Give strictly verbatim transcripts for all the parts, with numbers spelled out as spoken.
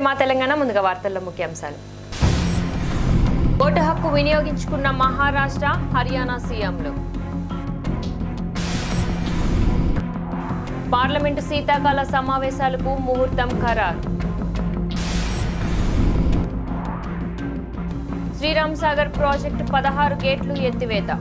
నమస్తే మా తెలంగాణ ముందుగా వార్తల్లో ముఖ్యాంశాలు. ఓటు హక్కు వినియోగించుకున్న మహారాష్ట్ర, హర్యానా సీఎంలు. పార్లమెంటు శీతాకాల సమావేశాలకు ముహూర్తం ఖరారు. శ్రీరామ్ సాగర్ ప్రాజెక్టు పదహారు గేట్లు ఎత్తివేత.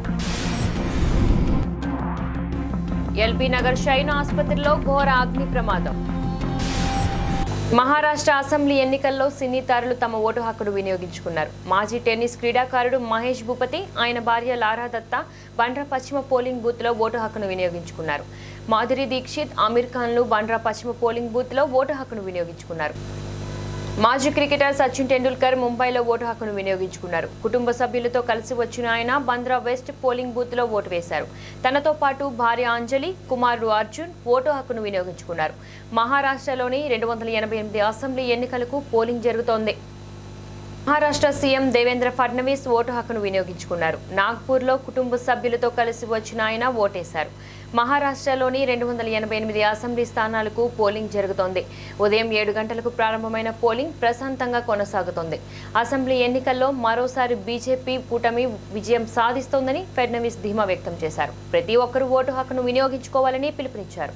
ఎల్బీ నగర్ షైన్ ఆసుపత్రిలో ఘోర అగ్ని ప్రమాదం. మహారాష్ట్ర అసెంబ్లీ ఎన్నికల్లో సినీ తారలు తమ ఓటు హక్కును వినియోగించుకున్నారు. మాజీ టెన్నిస్ క్రీడాకారుడు మహేష్ భూపతి, ఆయన భార్య లారా దత్తా బండ్రా పశ్చిమ పోలింగ్ బూత్ లో ఓటు హక్కును వినియోగించుకున్నారు. మాధురి దీక్షిత్, ఆమిర్ ఖాన్లు బండ్రా పశ్చిమ పోలింగ్ బూత్ లో ఓటు హక్కును వినియోగించుకున్నారు. మాజీ క్రికెటర్ సచిన్ టెండూల్కర్ ముంబైలో ఓటు హక్కును వినియోగించుకున్నారు. కుటుంబ సభ్యులతో కలిసి వచ్చిన ఆయన బంద్రా వెస్ట్ పోలింగ్ బూత్ లో ఓటు వేశారు. తనతో పాటు భార్య అంజలి, కుమారుడు అర్జున్ ఓటు హక్కును వినియోగించుకున్నారు. మహారాష్ట్రలోని రెండు వందల ఎనభై ఎనిమిది అసెంబ్లీ ఎన్నికలకు పోలింగ్ జరుగుతోంది. మహారాష్ట్ర సీఎం దేవేంద్ర ఫడ్నవీస్ ఓటు హక్కును వినియోగించుకున్నారు. నాగ్పూర్లో కుటుంబ సభ్యులతో కలిసి వచ్చిన ఆయన ఓటేశారు. మహారాష్ట్రలోని రెండు వందల ఎనభై ఎనిమిది అసెంబ్లీ స్థానాలకు పోలింగ్ జరుగుతోంది. ఉదయం ఏడు గంటలకు ప్రారంభమైన పోలింగ్ ప్రశాంతంగా కొనసాగుతోంది. అసెంబ్లీ ఎన్నికల్లో మరోసారి బీజేపీ కూటమి విజయం సాధిస్తోందని ఫడ్నవీస్ ధీమా వ్యక్తం చేశారు. ప్రతి ఒక్కరూ ఓటు హక్కును వినియోగించుకోవాలని పిలుపునిచ్చారు.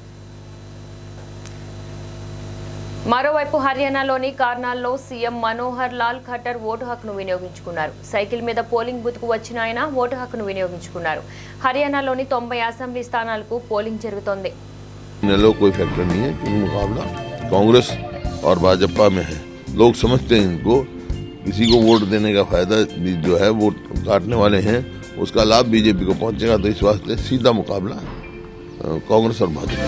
మరోవైపు హర్యానాలోని కార్నాల్లో సీఎం మనోహర్ లాల్ ఖట్టర్ ఓటు హక్కును వినియోగించుకున్నారు. సైకిల్ మీద పోలింగ్ బూత్ కు వచ్చిన ఆయన ఓటు హక్కును వినియోగించుకున్నారు. హర్యానాలోని తొంభై అసెంబ్లీ స్థానాలకు పోలింగ్ జరుగుతోంది. कांग्रेस और भाजपा में है, लोग समझते हैं इनको किसी को वोट देने का फायदा जो है वोट काटने वाले हैं, उसका लाभ बीजेपी को पहुंचेगा। तो इस वास्ते सीधा मुकाबला कांग्रेस और भाजपा।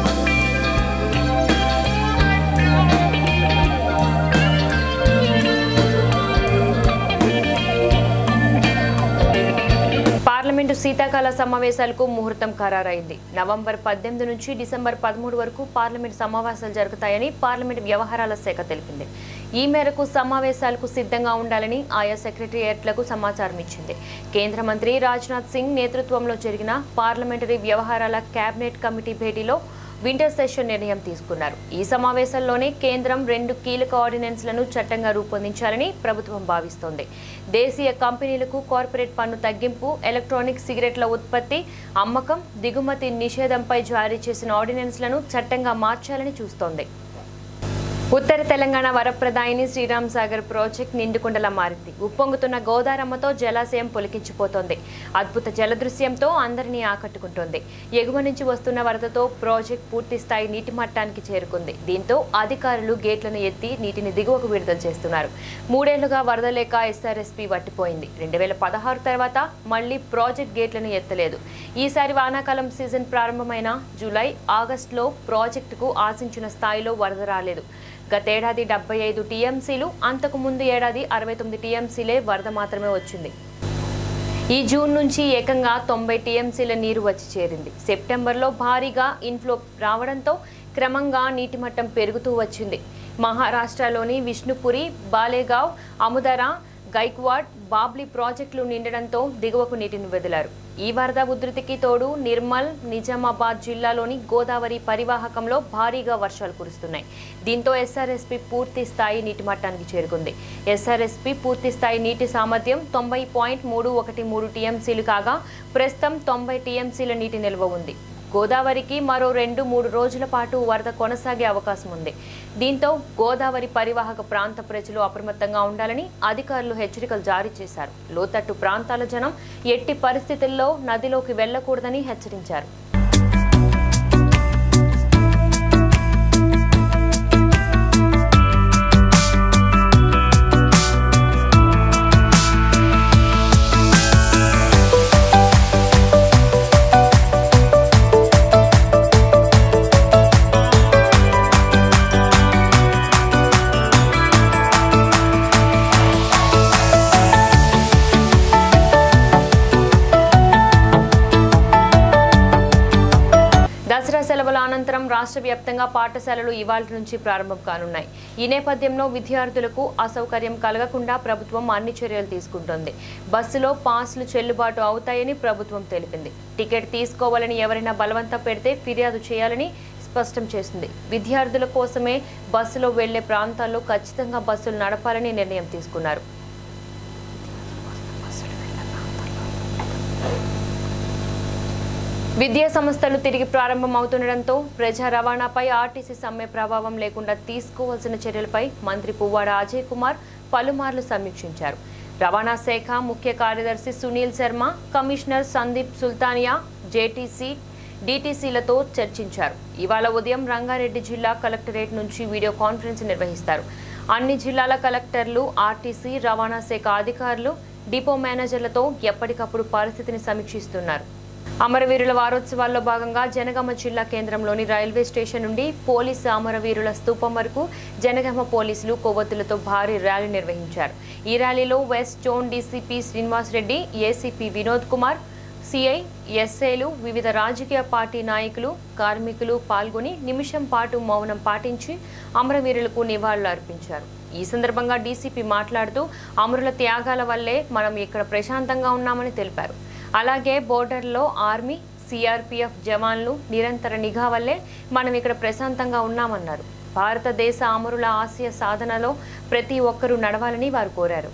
పార్లమెంటు శీతాకాల సమావేశాలకు ముహూర్తం ఖరారైంది. నవంబర్ పద్దెనిమిది నుంచి డిసెంబర్ పదమూడు వరకు పార్లమెంటు సమావేశాలు జరుగుతాయని పార్లమెంటు వ్యవహారాల శాఖ తెలిపింది. ఈ మేరకు సమావేశాలకు సిద్ధంగా ఉండాలని ఆయా సెక్రటేరియట్లకు సమాచారం ఇచ్చింది. కేంద్ర మంత్రి రాజ్నాథ్ సింగ్ నేతృత్వంలో జరిగిన పార్లమెంటరీ వ్యవహారాల కేబినెట్ కమిటీ భేటీలో వింటర్ సెషన్ నిర్ణయం తీసుకున్నారు. ఈ సమావేశంలోనే కేంద్రం రెండు కీలక ఆర్డినెన్స్లను చట్టంగా రూపొందించాలని ప్రభుత్వం భావిస్తోంది. దేశీయ కంపెనీలకు కార్పొరేట్ పన్ను తగ్గింపు, ఎలక్ట్రానిక్ సిగరెట్ల ఉత్పత్తి, అమ్మకం, దిగుమతి నిషేధంపై జారీ చేసిన ఆర్డినెన్స్లను చట్టంగా మార్చాలని చూస్తోంది. ఉత్తర తెలంగాణ వరప్రదాయిని శ్రీరామ్ సాగర్ ప్రాజెక్ట్ నిండుకుండలా మారింది. ఉప్పొంగుతున్న గోదారమ్మతో జలాశయం పొలికించిపోతోంది. అద్భుత జలదృశ్యంతో అందరినీ ఆకట్టుకుంటోంది. ఎగువ నుంచి వస్తున్న వరదతో ప్రాజెక్ట్ పూర్తి స్థాయి నీటి మట్టానికి చేరుకుంది. దీంతో అధికారులు గేట్లను ఎత్తి నీటిని దిగువకు విడుదల చేస్తున్నారు. మూడేళ్లుగా వరద లేక ఎస్ఆర్ఎస్పీ వట్టిపోయింది. రెండు వేల పదహారు తర్వాత మళ్లీ ప్రాజెక్ట్ గేట్లను ఎత్తలేదు. ఈసారి వానాకాలం సీజన్ ప్రారంభమైన జూలై, ఆగస్టులో ప్రాజెక్టుకు ఆశించిన స్థాయిలో వరద రాలేదు. గతేడాది డెబ్బై ఐదు టీఎంసీలు, అంతకు ముందు ఏడాది అరవై తొమ్మిది టీఎంసీలే వరద మాత్రమే వచ్చింది. ఈ జూన్ నుంచి ఏకంగా తొంభై టీఎంసీల నీరు వచ్చి చేరింది. సెప్టెంబర్లో భారీగా ఇన్ఫ్లో రావడంతో క్రమంగా నీటి మట్టం పెరుగుతూ వచ్చింది. మహారాష్ట్రలోని విష్ణుపురి, బాలేగావ్, అముదరా, గైక్వాడ్, బాబ్లీ ప్రాజెక్టులు నిండడంతో దిగువకు నీటిని వదిలారు. ఈ వరద ఉధృతికి తోడు నిర్మల్, నిజామాబాద్ జిల్లాలోని గోదావరి పరివాహకంలో భారీగా వర్షాలు కురుస్తున్నాయి. దీంతో ఎస్ఆర్ఎస్పీ పూర్తి స్థాయి నీటి మట్టానికి చేరుకుంది. ఎస్ఆర్ఎస్పీ పూర్తి స్థాయి నీటి సామర్థ్యం తొంభై పాయింట్ మూడు ఒకటి మూడు టీఎంసీలు కాగా ప్రస్తుతం తొంభై టీఎంసీల నీటి నిల్వ ఉంది. గోదావరికి మరో రెండు మూడు రోజుల పాటు వరద కొనసాగే అవకాశం ఉంది. దీంతో గోదావరి పరివాహక ప్రాంత ప్రజలు అప్రమత్తంగా ఉండాలని అధికారులు హెచ్చరికలు జారీ చేశారు. లోతట్టు ప్రాంతాల జనం ఎట్టి పరిస్థితుల్లో నదిలోకి వెళ్లకూడదని హెచ్చరించారు. దసరా సెలవుల అనంతరం రాష్ట్ర వ్యాప్తంగా పాఠశాలలు ఇవాల్టి నుంచి ప్రారంభం కానున్నాయి. ఈ నేపథ్యంలో విద్యార్థులకు అసౌకర్యం కలగకుండా ప్రభుత్వం అన్ని చర్యలు తీసుకుంటోంది. బస్సులో పాస్లు చెల్లుబాటు అవుతాయని ప్రభుత్వం తెలిపింది. టికెట్ తీసుకోవాలని ఎవరైనా బలవంతం పెడితే ఫిర్యాదు చేయాలని స్పష్టం చేసింది. విద్యార్థుల కోసమే బస్సులో వెళ్లే ప్రాంతాల్లో ఖచ్చితంగా బస్సులు నడపాలని నిర్ణయం తీసుకున్నారు. విద్యా సంస్థలు తిరిగి ప్రారంభం అవుతుండటంతో ప్రజా రవాణాపై ఆర్టీసీ సమ్మె ప్రభావం లేకుండా తీసుకోవాల్సిన చర్యలపై మంత్రి పువ్వాడ అజయ్ కుమార్ పలుమార్లు సమీక్షించారు. రవాణా శాఖ ముఖ్య కార్యదర్శి సునీల్ శర్మ, కమిషనర్ సందీప్ సుల్తానియా, జేటీసీ, డీటీసీలతో చర్చించారు. ఇవాళ ఉదయం రంగారెడ్డి జిల్లా కలెక్టరేట్ నుంచి వీడియో కాన్ఫరెన్స్ నిర్వహిస్తారు. అన్ని జిల్లాల కలెక్టర్లు, ఆర్టీసీ, రవాణా శాఖ అధికారులు, డిపో మేనేజర్లతో ఎప్పటికప్పుడు పరిస్థితిని సమీక్షిస్తున్నారు. అమరవీరుల వారోత్సవాల్లో భాగంగా జనగామ జిల్లా కేంద్రంలోని రైల్వే స్టేషన్ నుండి పోలీసు అమరవీరుల స్తూపం వరకు జనగామ పోలీసులు కొవ్వొత్తులతో భారీ ర్యాలీ నిర్వహించారు. ఈ ర్యాలీలో west zone DCP Srinivas Reddy, ACP Vinod Kumar, CI, ఎస్ఐలు, వివిధ రాజకీయ పార్టీ నాయకులు, కార్మికులు పాల్గొని నిమిషం పాటు మౌనం పాటించి అమరవీరులకు నివాళులు అర్పించారు. ఈ సందర్భంగా డీసీపీ మాట్లాడుతూ అమరుల త్యాగాల వల్లే మనం ఇక్కడ ప్రశాంతంగా ఉన్నామని తెలిపారు. అలాగే బోర్డర్లో ఆర్మీ, సిఆర్పీఎఫ్ జవాన్లు నిరంతర నిఘా వల్లే మనం ఇక్కడ ప్రశాంతంగా ఉన్నామన్నారు. భారతదేశ అమరుల ఆశయ సాధనలో ప్రతి ఒక్కరూ నడవాలని వారు కోరారు.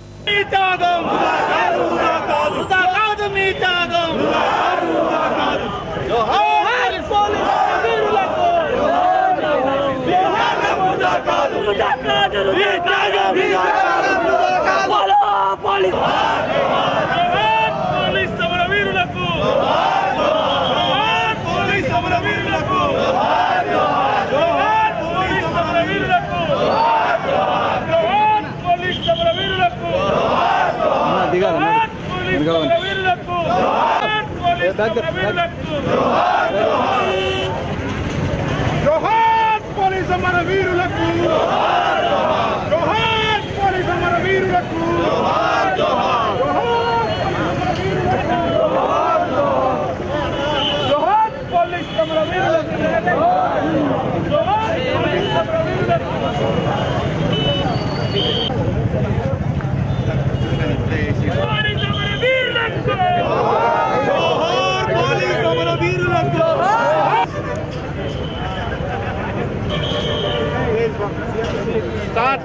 జోహార్ పోలీస్ అమరవీరులకు, జోహార్ పోలీస్ అమరవీరులకు, జోహార్ జోహార్ జోహార్ పోలీస్ అమరవీరులకు, జోహార్ పోలీస్ అమరవీరులకు. Start.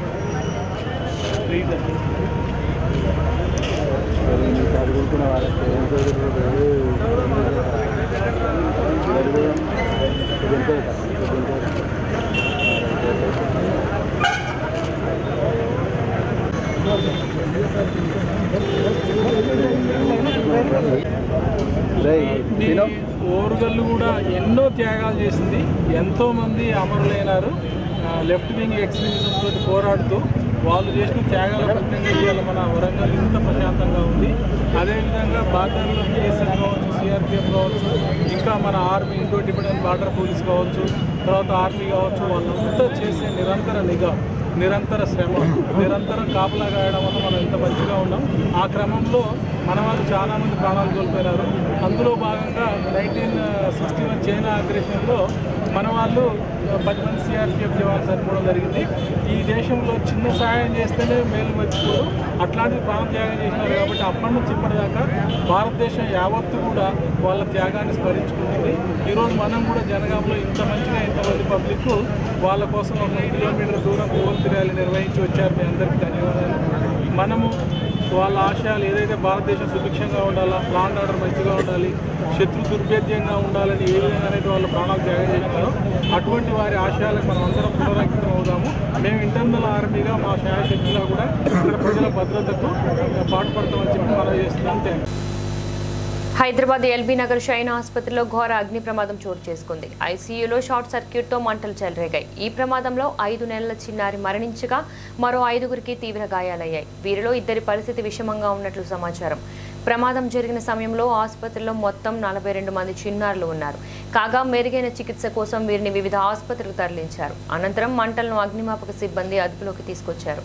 ఓరుగల్లు కూడా ఎన్నో త్యాగాలు చేసింది. ఎంతో మంది అమరులైనారు. లెఫ్ట్ వింగ్ ఎక్స్ట్రీమిజం తోటి పోరాడుతూ వాళ్ళు చేసిన త్యాగాల ఫలితంగా ఇవాళ మన వరంగల్ ఇంత ప్రశాంతంగా ఉంది. అదేవిధంగా బార్డర్లో బిఎస్ఎఫ్ కావచ్చు, సిఆర్పిఎఫ్ కావచ్చు, ఇంకా మన army, Indo Tibetan border police కావచ్చు, తర్వాత ఆర్మీ కావచ్చు, వాళ్ళంతా చేసే నిరంతర నిఘా, నిరంతర శ్రమ, నిరంతరం కాపలా కాయడం వల్ల మనం ఇంత మంచిగా ఉన్నాం. ఆ క్రమంలో మన వాళ్ళు చాలామంది ప్రాణాలు కోల్పోయినారు. అందులో భాగంగా నైన్టీన్ సిక్స్టీ వన్ చైనా అగ్రెషన్లో మన వాళ్ళు పది మంది సిఆర్పిఎఫ్ జవాన్లు చనిపోవడం జరిగింది. ఈ దేశంలో చిన్న సహాయం చేస్తేనే మేలు మర్చిపోరు, అట్లాంటి ప్రాణ త్యాగం చేసినారు. కాబట్టి అప్పటి నుంచి ఇప్పటిదాకా భారతదేశం యావత్తు కూడా వాళ్ళ త్యాగాన్ని స్మరించుకుంటుంది. ఈరోజు మనం కూడా జనగాంలో ఇంత మంచిగా ఇంతమంది పబ్లిక్ వాళ్ళ కోసం ఒక కిలోమీటర్ దూరం కొవ్వొత్తి ర్యాలీ నిర్వహించి వచ్చారు. మీ అందరికీ ధన్యవాదాలు. మనము వాళ్ళ ఆశయాలు ఏదైతే భారతదేశం సుభిక్షంగా ఉండాలా, లాండ్ ఆర్డర్ మంచిగా ఉండాలి, శత్రు దుర్భేద్యంగా ఉండాలని ఏ విధంగా అనేది వాళ్ళ ప్రాణాలు త్యాగం చేస్తారో అటువంటి వారి ఆశయాలకు మనం అందరం పునరంకితం అవుదాము. మేము ఇంటర్నల్ ఆర్మీగా మా శాయశక్తిలో కూడా ఇక్కడ ప్రజల భద్రతకు పాటుపడతామని చెప్పి మనం చేస్తున్నాం. Thank you. Hyderabad LB Nagar Shine ఆసుపత్రిలో ఘోర అగ్ని ప్రమాదం చోటు చేసుకుంది. ఐసీయూలో షార్ట్ సర్క్యూట్తో మంటలు చెలరేగాయి. ఈ ప్రమాదంలో ఐదు నెలల చిన్నారి మరణించగా మరో ఐదుగురికి తీవ్ర గాయాలయ్యాయి. వీరిలో ఇద్దరి పరిస్థితి విషమంగా ఉన్నట్లు సమాచారం. ప్రమాదం జరిగిన సమయంలో ఆసుపత్రిలో మొత్తం నలభై రెండు మంది చిన్నారులు ఉన్నారు. కాగా మెరుగైన చికిత్స కోసం వీరిని వివిధ ఆసుపత్రులకు తరలించారు. అనంతరం మంటలను అగ్నిమాపక సిబ్బంది అదుపులోకి తీసుకొచ్చారు.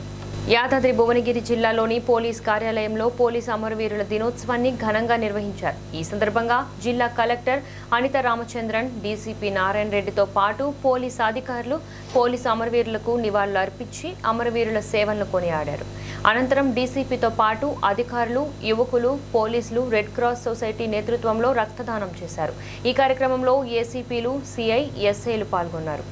యాదాద్రి భువనగిరి జిల్లాలోని పోలీస్ కార్యాలయంలో పోలీసు అమరవీరుల దినోత్సవాన్ని ఘనంగా నిర్వహించారు. ఈ సందర్భంగా జిల్లా కలెక్టర్ అనిత రామచంద్రన్, డీసీపీ నారాయణ రెడ్డితో పాటు పోలీసు అధికారులు పోలీసు అమరవీరులకు నివాళులు అర్పించి అమరవీరుల సేవలను కొనియాడారు. అనంతరం డీసీపీతో పాటు అధికారులు, యువకులు, పోలీసులు రెడ్ క్రాస్ సొసైటీ నేతృత్వంలో రక్తదానం చేశారు. ఈ కార్యక్రమంలో ఏసీపీలు, సిఐ, ఎస్ఐలు పాల్గొన్నారు.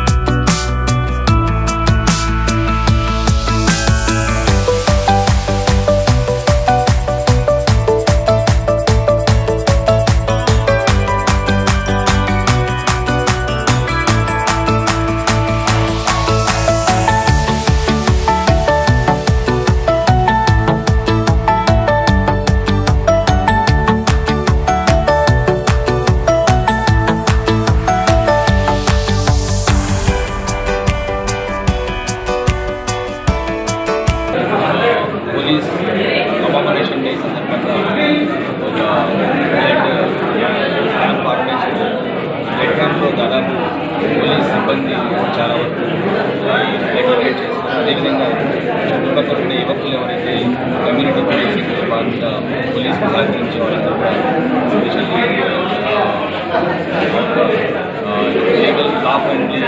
దాదాపు పోలీస్ సిబ్బంది చాలా వరకు రెగ్యులేట్ చేస్తారు. అదేవిధంగా చుట్టుపక్కల ఉండే యువకులు ఎవరైతే కమ్యూనిటీ పోలీసింగ్ భాగంగా పోలీసుకు సహకరించే వాళ్ళందరూ కూడా స్పెషల్లీ లీగల్ లా ఫ్రెండ్లీ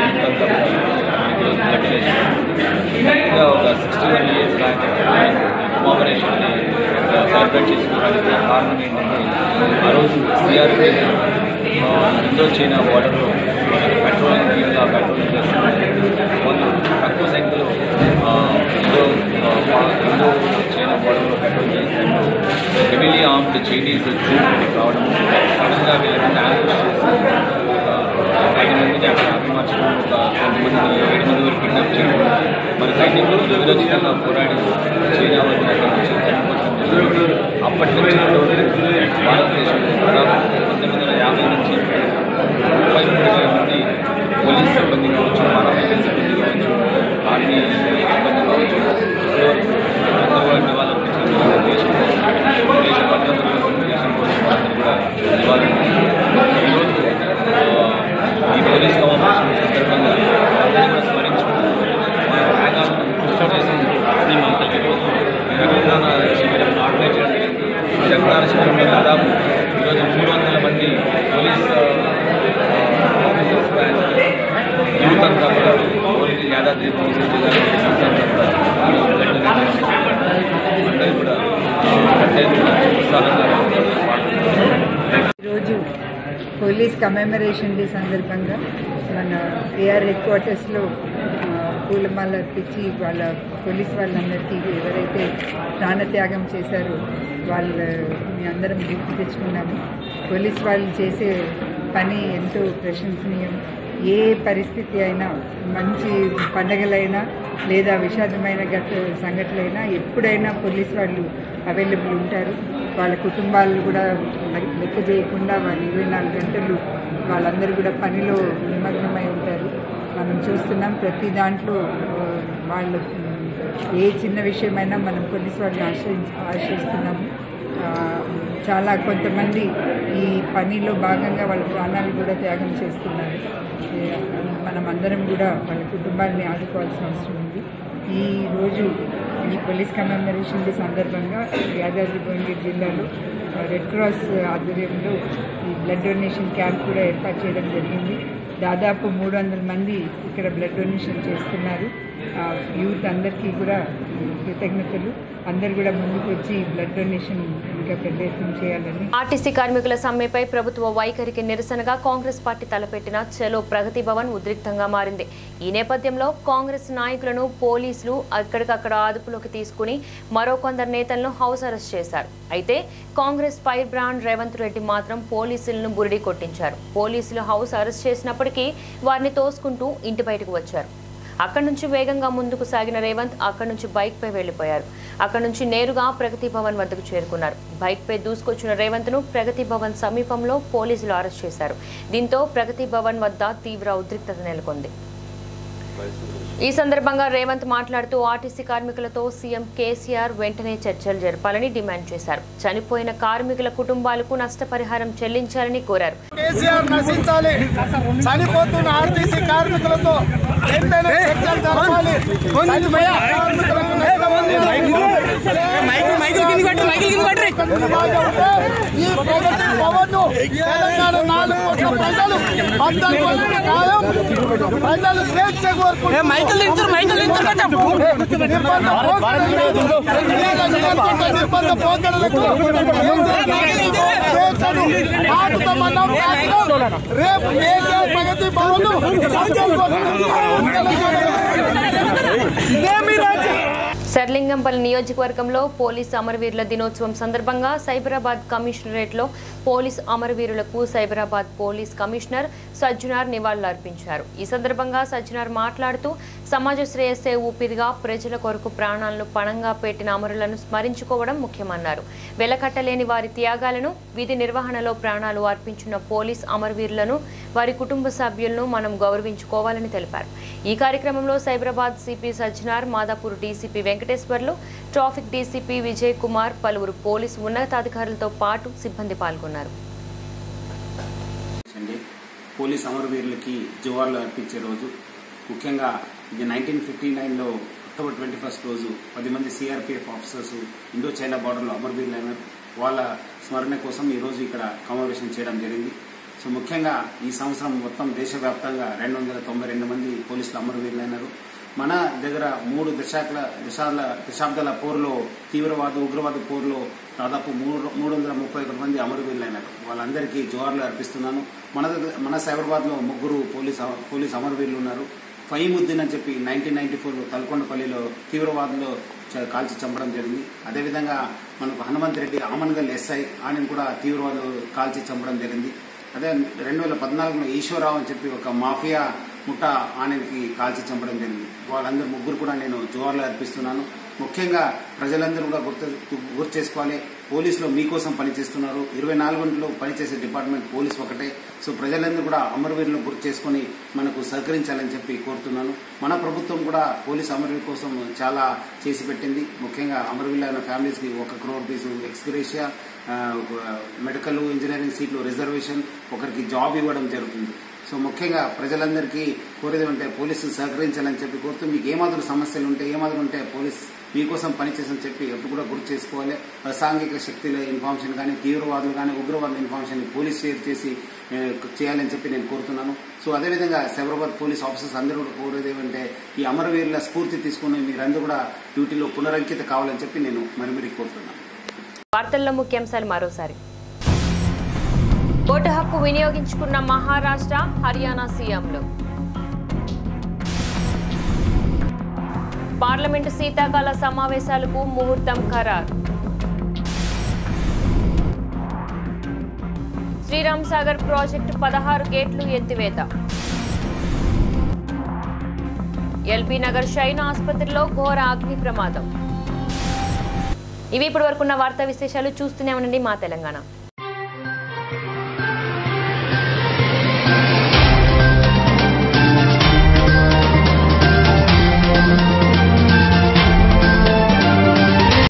ఇంకా ఒక సిక్స్టీ వన్ ఇయర్స్ బ్యాక్ కాంబినేషన్ని సెలబ్రేట్ చేసుకోవడానికి కారణం ఏంటంటే ఆ రోజు సిఆర్పీ ఇండో చైనా బార్డర్లో పెట్రోలింగ్ టీమ్గా పెట్రోలింగ్ చేస్తున్నారు. వాళ్ళు తక్కువ సంఖ్యలో ఇండో ఇండో చైనా బార్డర్లో పెట్రోల్ చేసినప్పుడు హెవీలీ ఆర్మ్డ్ చైనీస్ వచ్చి రావడం సడన్గా వీళ్ళకి డామేజ్ చేసి ఐదు మందిని అక్కడ అభిమార్చడం, ఒక కొంతమంది ఏడు మంది వరకు కిడ్నాప్ చేయడం, మన సైనికులు విరోచితంగా పోరాడి చైనా వరకు అక్కడి నుంచి చనిపోవడం. అప్పటి నుంచి భారతదేశంలో దాదాపు పంతొమ్మిది వందల యాభై నుంచి ముప్పై మూడు వేల మంది పోలీస్ సిబ్బంది కావచ్చు, పారామిలిటరీ సిబ్బంది కావచ్చు, ఆర్మీ సిబ్బంది కావచ్చు, అందరూ కూడా నివాళులర్పించారు. దేశం కోసం, దేశ భద్రత కోసం, దేశం కోసం అందరూ కూడా నివాళులర్పించారు. ఈరోజు ఈ పోలీస్ కమాండేషన్ సందర్భంగా అందరూ కూడా స్మరించుకుంటూ మన త్యాగాలను ఈరోజు రక్తదాన శిబిరం ఆర్గనైజ్ చేయడం జరిగింది. ఈ రక్తదాన శిబిరంలో దాదాపు ఈరోజు మూడు వందల మంది పోలీస్ ఆఫీసర్స్ యూత్ అంతా కూడా పోలీసు యాదాద్రి భువనగిరి జిల్లాలో యూత్ అంతా కూడా అందరూ కూడా ఉత్సాహంగా ఈరోజు పోలీస్ కమెమరేషన్ డే సందర్భంగా మన ఏఆర్ హెడ్ క్వార్టర్స్లో పూలమాల అర్పించి వాళ్ళ పోలీస్ వాళ్ళందరికీ ఎవరైతే ప్రాణత్యాగం చేశారో వాళ్ళ మీ అందరం గుర్తు తెచ్చుకున్నాము. పోలీస్ వాళ్ళు చేసే పని ఎంతో ప్రశంసనీయం. ఏ పరిస్థితి అయినా, మంచి పండగలైనా లేదా విషాదమైన గత సంఘటనలైనా ఎప్పుడైనా పోలీస్ వాళ్ళు అవైలబుల్ ఉంటారు. వాళ్ళ కుటుంబాలు కూడా లెక్క చేయకుండా వాళ్ళు ఇరవై నాలుగు గంటలు వాళ్ళందరూ కూడా పనిలో నిమగ్నమై ఉంటారు. మనం చూస్తున్నాం ప్రతి దాంట్లో వాళ్ళు ఏ చిన్న విషయమైనా మనం పోలీస్ వాళ్ళని ఆశ్రయించి ఆశ్రయిస్తున్నాము. చాలా కొంతమంది ఈ పనిలో భాగంగా వాళ్ళ ప్రాణాలు కూడా త్యాగం చేస్తున్నారు. మనం అందరం కూడా వాళ్ళ కుటుంబాలని ఆదుకోవాల్సిన అవసరం ఉంది. ఈరోజు ఈ పోలీస్ కమెమరేషన్ డే సందర్భంగా యాదాద్రి భువనగిరి జిల్లాలో రెడ్ క్రాస్ ఆధ్వర్యంలో ఈ బ్లడ్ డొనేషన్ క్యాంప్ కూడా ఏర్పాటు చేయడం జరిగింది. దాదాపు మూడు వందల మంది ఇక్కడ బ్లడ్ డొనేషన్ చేస్తున్నారు. యూత్ అందరికీ కూడా కృతజ్ఞతలు. అందరు కూడా ముందుకు వచ్చి బ్లడ్ డొనేషన్ ఇంకా పెద్ద ఎత్తున చేయాలని. ఆర్టీసీ కార్మికుల సమ్మెపై ప్రభుత్వ వైఖరికి నిరసనగా కాంగ్రెస్ పార్టీ తలపెట్టిన చలో ప్రగతి భవన్ ఉద్రిక్తంగా మారింది. ఈ నేపథ్యంలో కాంగ్రెస్ నాయకులను పోలీసులు అక్కడికక్కడ అదుపులోకి తీసుకుని మరో కొందరు నేతలను హౌస్ అరెస్ట్ చేశారు. అయితే కాంగ్రెస్ ఫైర్ బ్రాండ్ రేవంత్ రెడ్డి మాత్రం పోలీసులను బురిడి కొట్టించారు. పోలీసులు హౌస్ అరెస్ట్ చేసినప్పటికీ వారిని తోసుకుంటూ ఇంటి బయటకు వచ్చారు. అక్కడి నుంచి వేగంగా ముందుకు సాగిన రేవంత్ అక్కడి నుంచి బైక్పై వెళ్లిపోయారు. అక్కడి నుంచి నేరుగా ప్రగతి భవన్ వద్దకు చేరుకున్నారు. బైక్పై దూసుకొచ్చిన రేవంత్ను ప్రగతి భవన్ సమీపంలో పోలీసులు అరెస్ట్ చేశారు. దీంతో ప్రగతి భవన్ వద్ద తీవ్ర ఉద్రిక్తత నెలకొంది. ఈ సందర్భంగా రేవంత్ మాట్లాడుతూ ఆర్టీసీ కార్మికులతో సీఎం కేసీఆర్ వెంటనే చర్చలు జరపాలని డిమాండ్ చేశారు. చనిపోయిన కార్మికుల కుటుంబాలకు నష్టపరిహారం చెల్లించాలని కోరారు. కేసీఆర్ నశించాలి, చనిపోతున్న ఆర్టీసీ కార్మికులతో వెంటనే చర్చలు జరపాలి, కార్మికులకు ఈ ప్రగతి పవన్ను తెలంగాణ నాలుగు కోట్ల ప్రజలు అందరి ఖాయం. ప్రజలు స్వేచ్ఛ కోరుకుంటున్నారు. నిర్బంధ పోకడలకు స్వేచ్ఛను ఆపుతామన్నాం. రేపు కేసీఆర్ ప్రగతి భవన్ సర్లింగంపల్లి నియోజకవర్గంలో పోలీసు అమరవీరుల దినోత్సవం సందర్భంగా సైబరాబాద్ కమిషనరేట్లో పోలీసు అమరవీరులకు సైబరాబాద్ పోలీస్ కమిషనర్ సజ్జనార్ నివాళులర్పించారు. ఈ సందర్భంగా సజ్జనార్ మాట్లాడుతూ సమాజ శ్రేయస్సే ఊపిరిగా ప్రజల కొరకు ప్రాణాలను పణంగా పెట్టిన అమరులను స్మరించుకోవడం ముఖ్యమన్నారు. వెలకట్టలేని వారి త్యాగాలను, విధి నిర్వహణలో ప్రాణాలు అర్పించిన పోలీస్ అమరవీరులను, వారి కుటుంబ సభ్యులను మనం గౌరవించుకోవాలని తెలిపారు. ఈ కార్యక్రమంలో Cyberabad CP Sajjanar, Madhapur DCP Venkateshwarlu, traffic DCP Vijay Kumar, పలువురు పోలీసు ఉన్నతాధికారులతో పాటు సిబ్బంది పాల్గొన్నారు. పోలీస్ అమరవీరులకి జోహార్లు అర్పించే రోజు, ముఖ్యంగా ఇది నైన్టీన్ ఫిఫ్టీ నైన్లో అక్టోబర్ ట్వంటీ ఫస్ట్ రోజు పది మంది సిఆర్పిఎఫ్ ఆఫీసర్స్ ఇండో చైనా బార్డర్లో అమరవీరులైనారు. వాళ్ళ స్మరణ కోసం ఈరోజు ఇక్కడ సమావేశం చేయడం జరిగింది. సో ముఖ్యంగా ఈ సంవత్సరం మొత్తం దేశవ్యాప్తంగా రెండు వందల తొంభై రెండు మంది పోలీసులు అమరవీరులైనారు. మన దగ్గర మూడు దశాబ్దాల దశాబ్దాల దశాబ్దాల పోరులో, తీవ్రవాద ఉగ్రవాద పోరులో దాదాపు మూడు మూడు వందల ముప్పై ఒకటి మంది అమరవీరులైనారు. వాళ్ళందరికీ జోహార్లు అర్పిస్తున్నాను. మన దగ్గర మన సైబరాబాద్లో ముగ్గురు పోలీస్ పోలీస్ అమరవీరులు ఉన్నారు. ఫయీముద్దీన్ అని చెప్పి నైన్టీన్ నైన్టీ ఫోర్ తల్కొండపల్లిలో తీవ్రవాదంలో కాల్చి చంపడం జరిగింది. అదేవిధంగా మనకు హనుమంత్ రెడ్డి ఆమన్గల్ ఎస్ఐ ఆయన కూడా తీవ్రవాదులు కాల్చి చంపడం జరిగింది. అదే రెండు వేల పద్నాలుగులో ఈశ్వరరావు అని చెప్పి ఒక మాఫియా ముఠా ఆయనకి కాల్చి చంపడం జరిగింది. వాళ్ళందరూ ముగ్గురు కూడా నేను జోహార్లు అర్పిస్తున్నాను. ముఖ్యంగా ప్రజలందరూ కూడా గుర్తు గుర్తు చేసుకోవాలి, పోలీసులో మీకోసం పనిచేస్తున్నారు. ఇరవై నాలుగు గంటలు పనిచేసే డిపార్ట్మెంట్ పోలీస్ ఒకటే. సో ప్రజలందరూ కూడా అమరవీరులను గుర్తు చేసుకుని మనకు సహకరించాలని చెప్పి కోరుతున్నాను. మన ప్రభుత్వం కూడా పోలీస్ అమరవీరుల కోసం చాలా చేసి పెట్టింది. ముఖ్యంగా అమరవీరులైన ఫ్యామిలీస్కి ఒక crore rupees ex gratia, medical engineering సీట్లు రిజర్వేషన్, ఒకరికి జాబ్ ఇవ్వడం జరుగుతుంది. సో ముఖ్యంగా ప్రజలందరికీ కోరేది ఉంటే పోలీసులు సహకరించాలని చెప్పి కోరుతూ, మీకు ఏమాత్రం సమస్యలు ఉంటే ఏమాత్రం ఉంటే పోలీస్ మీకోసం పనిచేసని చెప్పి ఎప్పుడు కూడా గుర్తు చేసుకోవాలి. అసాంఘిక శక్తుల ఇన్ఫర్మేషన్ కానీ, తీవ్రవాదులు కానీ, ఉగ్రవాదుల ఇన్ఫర్మేషన్ పోలీస్ షేర్ చేసి చేయాలని చెప్పి నేను కోరుతున్నాను. సో అదేవిధంగా సైబరాబాద్ పోలీస్ ఆఫీసర్స్ అందరూ కూడా కోరేది ఏమంటే ఈ అమరవీరుల స్ఫూర్తి తీసుకుని మీరందరూ కూడా డ్యూటీలో పునరంకిత కావాలని చెప్పి నేను మరి మరి కోరుతున్నాను. వార్తల్లో ముఖ్యాంశాలు మరోసారి. ఓటు హక్కు వినియోగించుకున్న మహారాష్ట్ర, హర్యానా సీఎంలు. పార్లమెంటు శీతాకాల సమావేశాలకు ముహూర్తం ఖరారు. శ్రీరామ్ సాగర్ ప్రాజెక్టు పదహారు గేట్లు ఎత్తివేత. ఎల్బీ నగర్ షైన్ ఆసుపత్రిలో ఘోర అగ్ని ప్రమాదం. ఇవి ఇప్పటి వరకున్న వార్తా విశేషాలు. చూస్తూనే ఉండండి మా తెలంగాణ.